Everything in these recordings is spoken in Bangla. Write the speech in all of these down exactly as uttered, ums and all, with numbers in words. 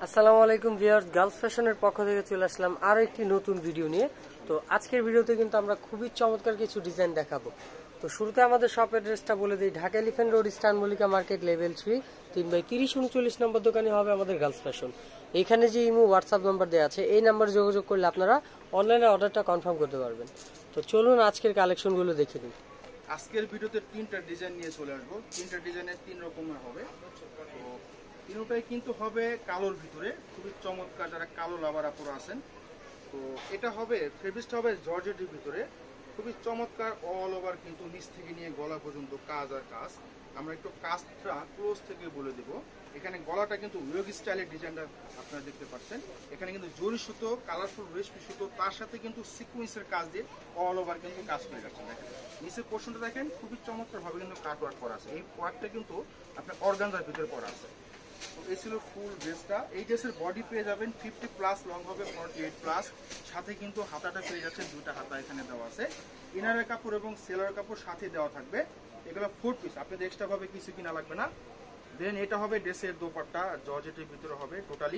আসসালামু আলাইকুম ভিউয়ার্স, গার্লস ফ্যাশনের পক্ষ থেকে চলে আসলাম আরো একটি নতুন ভিডিও নিয়ে। তো আজকের ভিডিওতে কিন্তু আমরা খুবই চমৎকার কিছু ডিজাইন দেখাবো। তো শুরুতে আমাদের শপ অ্যাড্রেসটা বলে দিই, Dhaka elephant road, eastern Mallika market, level three, তিন বাই তিরিশ উনচল্লিশ নম্বর দোকানে হবে আমাদের গার্লস ফ্যাশন। এখানে যে ইমো হোয়াটসঅ্যাপ নাম্বার দেওয়া আছে, এই নাম্বারে যোগাযোগ করলে আপনারা অনলাইনে অর্ডারটা কনফার্ম করতে পারবেন। তো চলুন আজকের কালেকশনগুলো দেখে নিই। আজকের ভিডিওতে তিনটা ডিজাইন নিয়ে চলে আসবো। তিনটা ডিজাইনের তিন রকমের হবে। তো তিনটাই কিন্তু হবে কালোর ভিতরে, খুবই চমৎকার যারা কালো লাভার আপুরা আছেন। তো এটা হবে ফেব্রিকটা হবে জর্জেটের ভিতরে, খুবই চমৎকার অল ওভার কিন্তু নিচ থেকে নিয়ে গলা পর্যন্ত কাজ আর কাজ। আমরা একটু কাজটা ক্লোজ থেকে বলে দেব। এখানে গলাটা কিন্তু ওয়েগ স্টাইলের ডিজাইনটা আপনারা দেখতে পাচ্ছেন। এখানে কিন্তু জরি সুতো, কালারফুল রেশমি সুতো, তার সাথে কিন্তু সিকুয়েন্সের কাজ দিয়ে অল ওভার কিন্তু কাজ করে যাচ্ছেন। দেখেন নিচের পোর্শনটা দেখেন, খুবই চমৎকার ভাবে কিন্তু কাট ওয়ার্ক করা আছে। এই ওয়ার্কটা কিন্তু আপনার অর্গানজার ভিতরে করা আছে। তো এই ছিল ফুল ড্রেসটা। এই ড্রেসের বডি পেয়ে যাবেন ফিফটি প্লাস, লং হবে ফর্টি এইট প্লাস, সাথে কিন্তু হাতাটা পেয়ে যাচ্ছেন দুইটা হাতা এখানে দেওয়া আছে। ইনারের কাপড় এবং সেলার কাপড় সাথে দেওয়া থাকবে। এগুলো ফোর পিস, আপনাদের এক্সট্রা ভাবে কিছু কিনা লাগবে না। দেন এটা হবে ড্রেসের দোপাট্টা, জর্জেটের ভিতরে হবে টোটালি।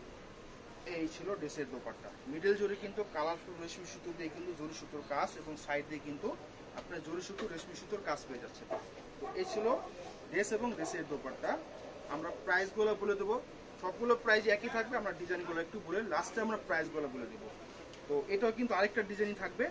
এই ছিল ড্রেসের দোপাট্টা। মিডল জরি কিন্তু কালারফুল রেশমি সুতো দিয়ে কিন্তু জরি সুতোর কাজ, এবং সাইড দিয়ে কিন্তু আপনার জরি সুতো রেশমি সুতোর কাজ পেয়ে যাচ্ছে। তো এই ছিল ড্রেস এবং ড্রেসের দোপাট্টা। আমরা প্রাইসগুলো বলে দেবো, সবগুলো প্রাইস একই থাকবে। আমরা ডিজাইনগুলো একটু বলে লাস্টে আমরা প্রাইসগুলো বলে দেবো। তো এটাও কিন্তু আরেকটা ডিজাইন থাকবে।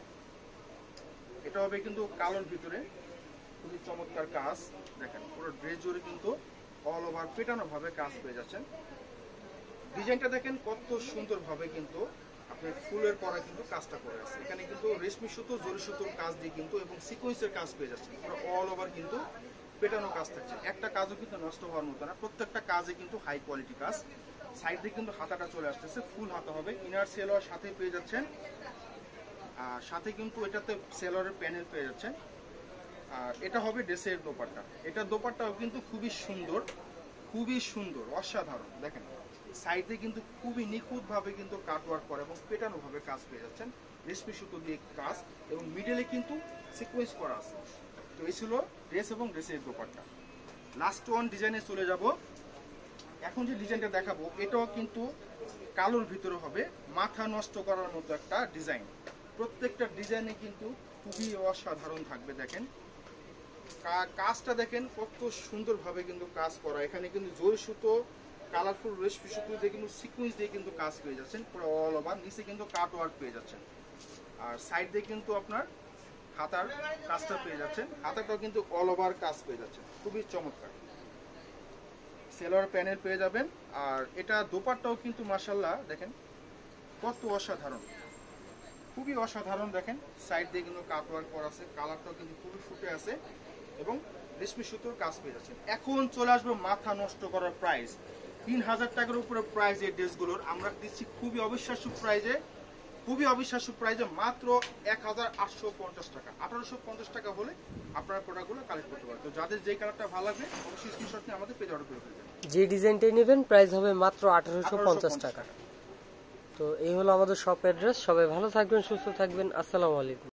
এটা হবে কিন্তু কালোর ভিতরে, খুবই চমৎকার কাজ। দেখেন পুরো ড্রেস জুড়ে কিন্তু অল ওভার পেটানো ভাবে কাজ পেয়ে যাচ্ছেন। ডিজাইনটা দেখেন কত সুন্দর ভাবে কিন্তু আপনি ফুলের পরে কিন্তু কাজটা করে আছে। এখানে কিন্তু রেশমি সুতো, জরি সুতোর কাজ দিয়ে কিন্তু এবং সিকোয়েন্সের কাজ পেয়ে যাচ্ছেন। পুরো অল ওভার কিন্তু পেটানো কাজ থাকছে। একটা কাজও কিন্তু নষ্ট হওয়ার মতো না, প্রত্যেকটা কাজে কিন্তু হাই কোয়ালিটি কাজ। সাইড দিয়ে কিন্তু হাতাটা চলে আসতেছে, ফুল হাতা হবে। ইনার সেলোয়ার সাথে পেয়ে যাচ্ছেন, আর সাথে কিন্তু এটাতে সেলোয়ারের প্যানেল পেয়ে যাচ্ছেন। আর এটা হবে ড্রেসের দোপাট্টা। এটা দোপাট্টাও কিন্তু খুবই সুন্দর, খুবই সুন্দর, অসাধারণ। দেখেন সাইডে কিন্তু খুবই নিখুঁত ভাবে কিন্তু কাট ওয়ার্ক করে এবং পেটানো ভাবে কাজ পেয়ে যাচ্ছেন। রেশমি সুতো দিয়ে কাজ এবং মিডলে কিন্তু সিকোয়েন্স করা আছে। তো এই ছিল ড্রেস এবং ড্রেসের দোপাট্টা। লাস্ট ওয়ান ডিজাইনে চলে যাব। এখন যে ডিজাইনটা দেখাবো এটাও কিন্তু কালোর ভিতরে হবে, মাথা নষ্ট করার মতো একটা ডিজাইন। প্রত্যেকটা ডিজাইনে কিন্তু খুবই অসাধারণ থাকবে। দেখেন কাজটা দেখেন কত সুন্দরভাবে কিন্তু কাজ করা। এখানে কিন্তু জরি সুতো, কালারফুল রেশমি সুতো দিয়ে কিন্তু সিকোয়েন্স দিয়ে কিন্তু কাজ পেয়ে যাচ্ছেন পুরো অল ওভার। নিচে কিন্তু কাট ওয়ার্ক পেয়ে যাচ্ছেন, আর সাইড দিয়ে কিন্তু আপনার হাতার কাজটা পেয়ে যাচ্ছেন। হাতাটাও কিন্তু অল ওভার কাজ পেয়ে যাচ্ছেন, খুবই চমৎকার। সেলোয়ার প্যানেল পেয়ে যাবেন। আর এটা দোপাট্টাও কিন্তু মাশাআল্লাহ দেখেন কত অসাধারণ, খুবই অসাধারণ। দেখেন সাইড দিয়ে কিন্তু কাট ওয়ার্ক করা আছে, কালারটাও কিন্তু খুবই ফুটে আছে এবং রেশমি সুতোর কাজ পেয়ে যাচ্ছেন। এখন চলে আসবে মাথা নষ্ট করার প্রাইস। তিন হাজার টাকার উপরে প্রাইস এই ড্রেসগুলোর আমরা দিচ্ছি খুবই অবিশ্বাস্য প্রাইজে, খুবই অবিশ্বাস্য প্রাইজে মাত্র এক হাজার আটশো পঞ্চাশ টাকা। আঠারোশো পঞ্চাশ টাকা হলে আপনারা প্রোডাক্টগুলো কালেক্ট করতে পারেন। তো যাদের যে কালারটা ভালো লাগবে অবশ্যই স্ক্রিনশট নিয়ে আমাদের পেজে অর্ডার করে ফেলবেন। যে ডিজাইনটাই নেবেন প্রাইস হবে মাত্র আঠারোশো পঞ্চাশ টাকা। তো এই হলো আমাদের শপ অ্যাড্রেস। সবাই ভালো থাকবেন, সুস্থ থাকবেন। আসসালামু আলাইকুম।